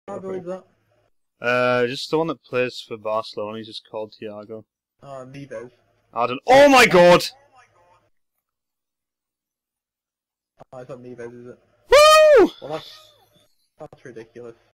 Thiago is that? Just the one that plays for Barcelona. He's just called Thiago. Neves. I don't. Oh my god! It's not Neves, is it? Woo! Well, that's ridiculous.